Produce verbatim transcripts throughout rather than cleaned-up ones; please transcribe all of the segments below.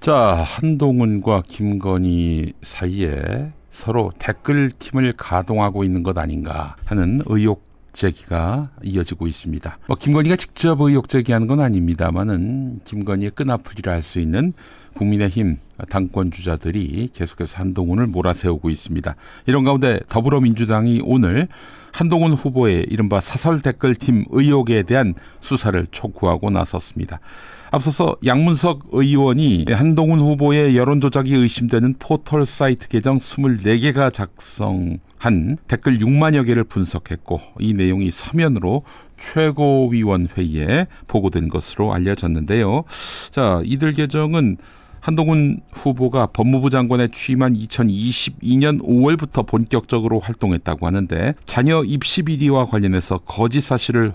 자, 한동훈과 김건희 사이에 서로 댓글팀을 가동하고 있는 것 아닌가 하는 의혹 제기가 이어지고 있습니다. 뭐 김건희가 직접 의혹 제기하는 건 아닙니다만은 김건희의 끈앞풀이라 할 수 있는 국민의힘 당권 주자들이 계속해서 한동훈을 몰아세우고 있습니다. 이런 가운데 더불어민주당이 오늘 한동훈 후보의 이른바 사설 댓글팀 의혹에 대한 수사를 촉구하고 나섰습니다. 앞서서 양문석 의원이 한동훈 후보의 여론조작이 의심되는 포털 사이트 계정 이십사 개가 작성한 댓글 육만여 개를 분석했고 이 내용이 서면으로 최고위원회의에 보고된 것으로 알려졌는데요. 자, 이들 계정은 한동훈 후보가 법무부 장관에 취임한 이천이십이 년 오월부터 본격적으로 활동했다고 하는데 자녀 입시 비리와 관련해서 거짓 사실을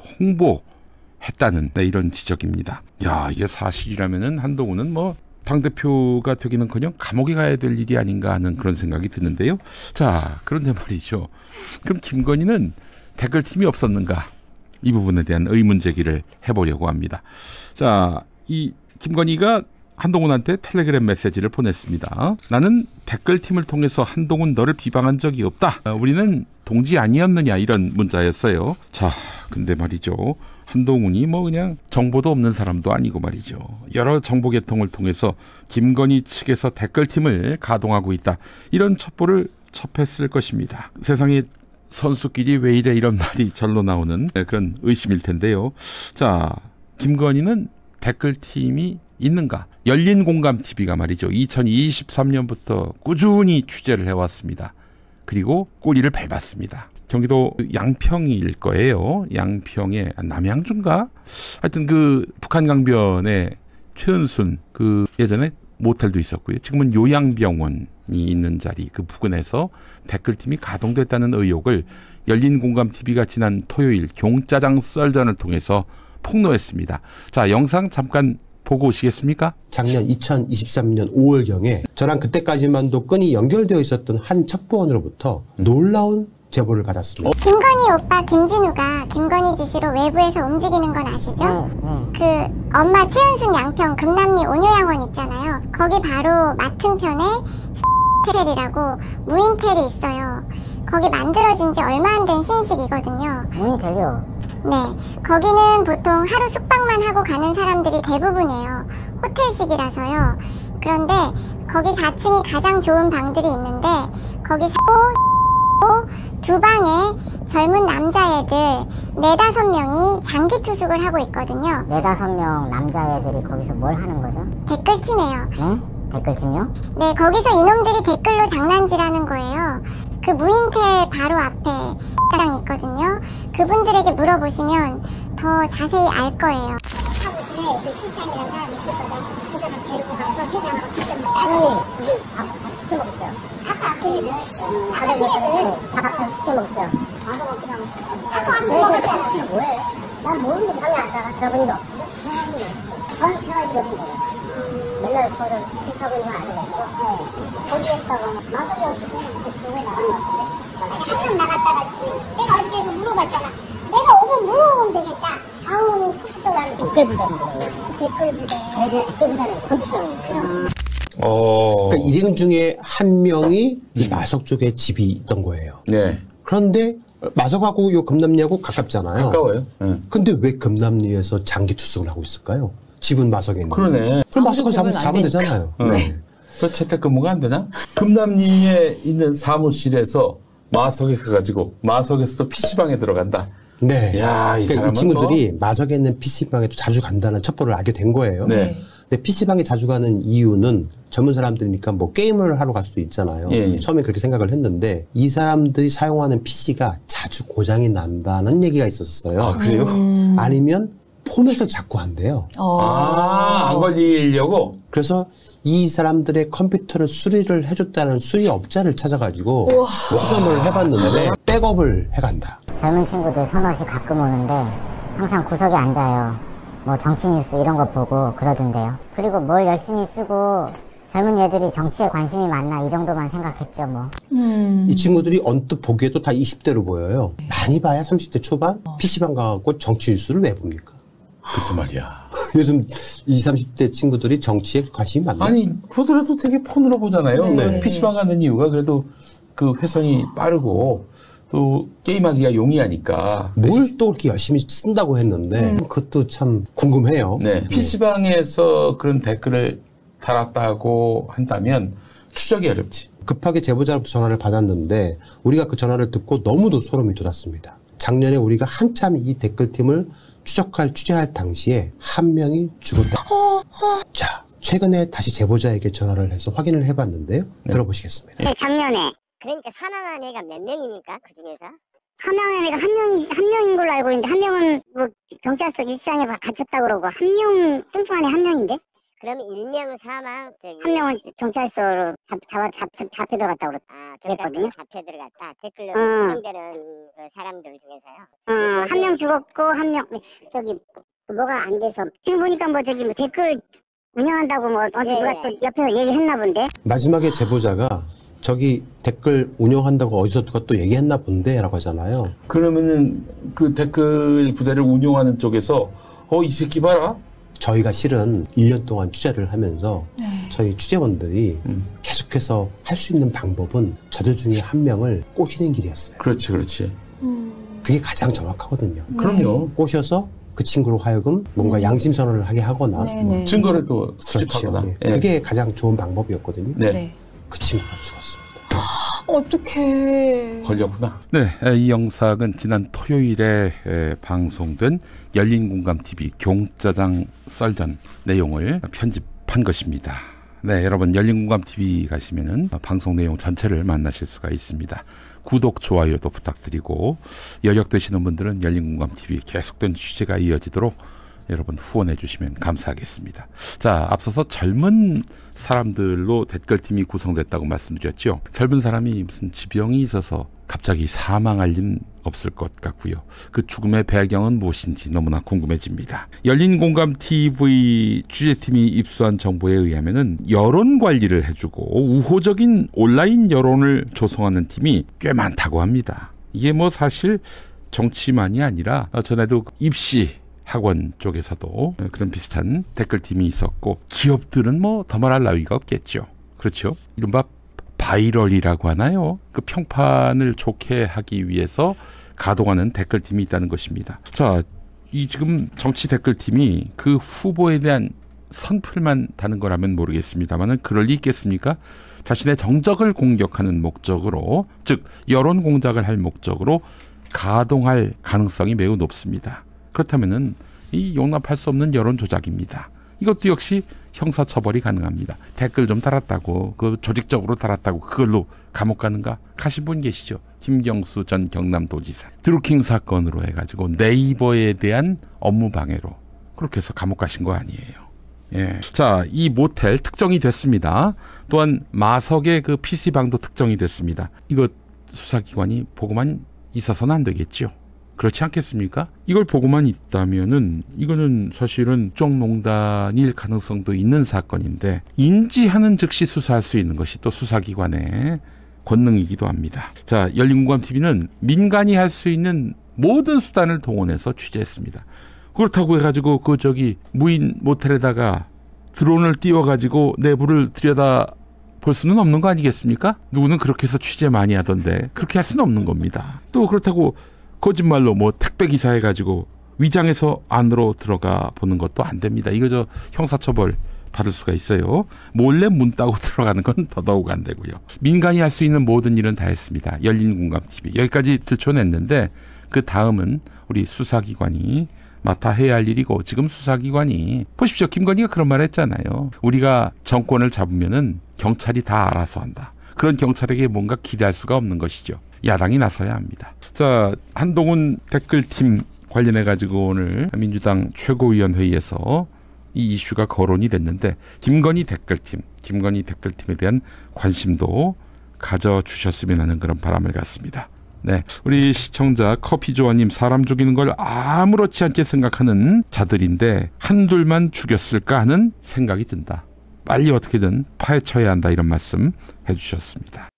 홍보했다는 네, 이런 지적입니다. 야, 이게 사실이라면은 한동훈은 뭐 당대표가 되기는커녕 감옥에 가야 될 일이 아닌가 하는 그런 생각이 드는데요. 자, 그런데 말이죠. 그럼 김건희는 댓글팀이 없었는가? 이 부분에 대한 의문 제기를 해보려고 합니다. 자, 이 김건희가 한동훈한테 텔레그램 메시지를 보냈습니다. 나는 댓글팀을 통해서 한동훈 너를 비방한 적이 없다. 우리는 동지 아니었느냐 이런 문자였어요. 자, 근데 말이죠. 한동훈이 뭐 그냥 정보도 없는 사람도 아니고 말이죠. 여러 정보 계통을 통해서 김건희 측에서 댓글팀을 가동하고 있다. 이런 첩보를 첩했을 것입니다. 세상에 선수끼리 왜 이래 이런 말이 절로 나오는 그런 의심일 텐데요. 자, 김건희는 댓글팀이 있는가? 열린공감티비가 말이죠. 이천이십삼 년부터 꾸준히 취재를 해왔습니다. 그리고 꼬리를 밟았습니다. 경기도 양평일 거예요. 양평의 남양주인가? 하여튼 그 북한 강변에 최은순 그 예전에 모텔도 있었고요. 지금은 요양병원이 있는 자리 그 부근에서 댓글팀이 가동됐다는 의혹을 열린공감티비가 지난 토요일 경짜장 썰전을 통해서 폭로했습니다. 자, 영상 잠깐 보고 오시겠습니까? 작년 이천이십삼 년 오월경에 저랑 그때까지만도 끈이 연결되어 있었던 한 첩보원으로부터 놀라운 제보를 받았습니다. 김건희 오빠 김진우가 김건희 지시로 외부에서 움직이는 건 아시죠? 네, 네. 그 엄마 최은순 양평 금남리 온요양원 있잖아요. 거기 바로 맞은편에 텔이라고 무인텔이 있어요. 거기 만들어진 지 얼마 안 된 신식이거든요. 무인텔이요? 네, 거기는 보통 하루 숙박만 하고 가는 사람들이 대부분이에요. 호텔식이라서요. 그런데 거기 사 층이 가장 좋은 방들이 있는데 거기 두 방에 젊은 남자애들 네다섯 명이 장기 투숙을 하고 있거든요. 네다섯 명 남자애들이 거기서 뭘 하는 거죠? 댓글팀이에요. 네? 댓글팀이요? 네, 거기서 이놈들이 댓글로 장난질하는 거예요. 그 무인텔 바로 앞에 사장이 있거든요. 그분들에게 물어보시면 더 자세히 알 거예요. 사무실에 그 실장이라는 사람이 있었거든. 그 사람 데리고 가서 회장하고 직접 사장님, 우리 밥, 밥 시켜 먹을게요. 아까 아끼는 아끼는 밥 앞에서 시켜 먹을게요. 아까 그냥 아까 안 먹었잖아. 뭐해? 난 모르는데 방에 안 가. 들어보니 너. 생활이 전 생활비 같은 거예요. 맨날 거기서 택하고 있는 거 아니고. 거기에다가 마술이 없어서 그거에 나간 것 같은데. 한참 나갔다가 내가 어저께서 물어봤잖아. 내가 오면 물어보면 되겠다. 아우 컴퓨터 가는 댓글 부자는 거예요. 댓글 부자. 애들 댓글 부자는 컴퓨터는 어. 그러니까 일행 중에 한 명이 이 마석 쪽에 집이 있던 거예요. 네. 그런데 마석하고 요 금남리하고 가깝잖아요. 가까워요. 네. 근데 왜 금남리에서 장기 투숙을 하고 있을까요? 집은 마석에 있는. 그러네. 그럼 마석을 잡으면 자면 되잖아요. 어. 네. 그 재택근무가 안 되나? 금남리에 있는 사무실에서 마석에 가가지고 마석에서도 피시방에 들어간다. 네. 야, 이, 그러니까 이 친구들이 뭐... 마석에 있는 피시방에도 자주 간다는 첩보를 알게 된 거예요. 네. 근데 피시방에 자주 가는 이유는 젊은 사람들이니까 뭐 게임을 하러 갈 수도 있잖아요. 예, 예. 처음에 그렇게 생각을 했는데 이 사람들이 사용하는 피시가 자주 고장이 난다는 얘기가 있었어요. 아, 그래요? 음... 아니면 포맷을 자꾸 한대요. 어... 아, 안 걸리려고? 그래서 이 사람들의 컴퓨터를 수리를 해줬다는 수리업자를 찾아가지고 우와. 수선을 해봤는데 백업을 해간다. 젊은 친구들 서너씩 가끔 오는데 항상 구석에 앉아요. 뭐 정치 뉴스 이런 거 보고 그러던데요. 그리고 뭘 열심히 쓰고 젊은 애들이 정치에 관심이 많나 이 정도만 생각했죠 뭐. 음. 이 친구들이 언뜻 보기에도 다 이십 대로 보여요. 많이 봐야 삼십 대 초반? 피시방 가고 정치 뉴스를 왜 봅니까? 글쎄 말이야. 요즘 이십, 삼십 대 친구들이 정치에 관심이 많나요? 아니, 보더라도 되게 폰으로 보잖아요. 네. 피시방 가는 이유가 그래도 그 회선이 빠르고 또 게임하기가 용이하니까. 뭘 또 그렇게 열심히 쓴다고 했는데, 음. 그것도 참 궁금해요. 네. 피시방에서 그런 댓글을 달았다고 한다면 추적이 어렵지. 급하게 제보자로부터 전화를 받았는데, 우리가 그 전화를 듣고 너무도 소름이 돋았습니다. 작년에 우리가 한참 이 댓글팀을 추적할, 취재할 당시에 한 명이 죽었다. 자, 최근에 다시 제보자에게 전화를 해서 확인을 해봤는데요. 네. 들어보시겠습니다. 네, 작년에. 그러니까 사망한 애가 몇 명입니까? 그 중에서? 사망한 애가 한 명이, 한 명인 걸로 알고 있는데, 한 명은 뭐 경찰서 유치장에 갇혔다고 그러고, 한 명, 뚱뚱한 애 한 명인데? 그러면 일명 사망, 저기. 한 명은 경찰서로 잡, 잡아, 잡, 잡혀 들어갔다고 그랬, 아, 그랬거든요. 경찰서로 잡혀 들어갔다. 댓글로 음. 사용되는 그 사람들 중에서요. 어, 한 명 죽었고, 한 명, 저기, 뭐가 안 돼서. 지금 보니까 뭐 저기 뭐 댓글 운영한다고 뭐 어디 예, 누가 예. 또 옆에서 얘기했나 본데? 마지막에 제보자가 저기 댓글 운영한다고 어디서 누가 또 얘기했나 본데 라고 하잖아요. 그러면은 그 댓글 부대를 운영하는 쪽에서 어, 이 새끼 봐라. 저희가 실은 일 년 동안 취재를 하면서 네. 저희 취재원들이 음. 계속해서 할 수 있는 방법은 저들 중에 한 명을 꼬시는 길이었어요. 그렇지, 그렇지. 음. 그게 가장 정확하거든요. 그럼요. 꼬셔서 그 친구로 하여금 뭔가 양심 선언을 하게 하거나 네네. 증거를 또 그렇죠. 수집하거나. 네. 예. 그게 가장 좋은 방법이었거든요. 네. 네. 그 친구가 죽었습니다. 어떡해. 걸렸구나. 네, 이 영상은 지난 토요일에 에, 방송된 열린공감티비 경짜장 썰전 내용을 편집한 것입니다. 네, 여러분 열린공감티비 가시면은 방송 내용 전체를 만나실 수가 있습니다. 구독, 좋아요도 부탁드리고 여력되시는 분들은 열린공감티비 계속된 취재가 이어지도록 여러분 후원해 주시면 감사하겠습니다. 자, 앞서서 젊은 사람들로 댓글팀이 구성됐다고 말씀드렸죠. 젊은 사람이 무슨 지병이 있어서 갑자기 사망할 리는 없을 것 같고요. 그 죽음의 배경은 무엇인지 너무나 궁금해집니다. 열린공감티비 취재팀이 입수한 정보에 의하면은 여론 관리를 해주고 우호적인 온라인 여론을 조성하는 팀이 꽤 많다고 합니다. 이게 뭐 사실 정치만이 아니라 전에도 입시 학원 쪽에서도 그런 비슷한 댓글팀이 있었고 기업들은 뭐 더 말할 나위가 없겠죠. 그렇죠. 이른바 바이럴이라고 하나요? 그 평판을 좋게 하기 위해서 가동하는 댓글팀이 있다는 것입니다. 자, 이 지금 정치 댓글팀이 그 후보에 대한 선풀만 다는 거라면 모르겠습니다만은 그럴 리 있겠습니까? 자신의 정적을 공격하는 목적으로, 즉 여론 공작을 할 목적으로 가동할 가능성이 매우 높습니다. 그렇다면은 이 용납할 수 없는 여론 조작입니다. 이것도 역시 형사처벌이 가능합니다. 댓글 좀 달았다고, 그 조직적으로 달았다고 그걸로 감옥 가는가? 가신 분 계시죠? 김경수 전 경남도지사. 드루킹 사건으로 해가지고 네이버에 대한 업무 방해로 그렇게 해서 감옥 가신 거 아니에요. 예. 자, 이 모텔 특정이 됐습니다. 또한 마석의 그 피시방도 특정이 됐습니다. 이거 수사기관이 보고만 있어서는 안 되겠죠. 그렇지 않겠습니까? 이걸 보고만 있다면은 이거는 사실은 국정농단일 가능성도 있는 사건인데 인지하는 즉시 수사할 수 있는 것이 또 수사기관의 권능이기도 합니다. 자, 열린공감티비는 민간이 할 수 있는 모든 수단을 동원해서 취재했습니다. 그렇다고 해가지고 그 저기 무인 모텔에다가 드론을 띄워가지고 내부를 들여다 볼 수는 없는 거 아니겠습니까? 누구는 그렇게 해서 취재 많이 하던데 그렇게 할 수는 없는 겁니다. 또 그렇다고 거짓말로 뭐 택배 기사 해가지고 위장해서 안으로 들어가 보는 것도 안 됩니다. 이거 저 형사처벌 받을 수가 있어요. 몰래 문 따고 들어가는 건 더더욱 안 되고요. 민간이 할 수 있는 모든 일은 다 했습니다. 열린공감티비 여기까지 들춰냈는데 그 다음은 우리 수사기관이 맡아 해야 할 일이고 지금 수사기관이 보십시오. 김건희가 그런 말 했잖아요. 우리가 정권을 잡으면은 경찰이 다 알아서 한다. 그런 경찰에게 뭔가 기대할 수가 없는 것이죠. 야당이 나서야 합니다. 자, 한동훈 댓글팀 관련해가지고 오늘 민주당 최고위원회의에서 이 이슈가 거론이 됐는데 김건희 댓글팀, 김건희 댓글팀에 대한 관심도 가져주셨으면 하는 그런 바람을 갖습니다. 네, 우리 시청자 커피조아님, 사람 죽이는 걸 아무렇지 않게 생각하는 자들인데 한둘만 죽였을까 하는 생각이 든다. 빨리 어떻게든 파헤쳐야 한다 이런 말씀 해주셨습니다.